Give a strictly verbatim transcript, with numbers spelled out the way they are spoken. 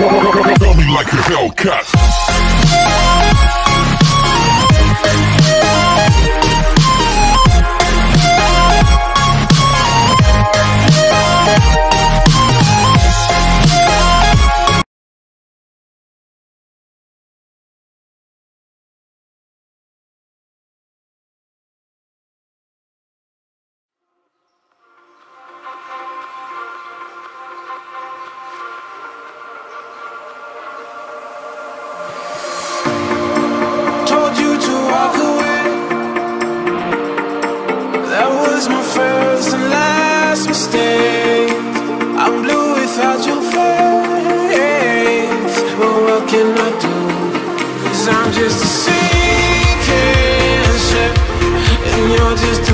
Feel me like a Hellcat. My first and last mistake. I'm blue without your faith. But what can I do? 'Cause I'm just a sinking ship, and you're just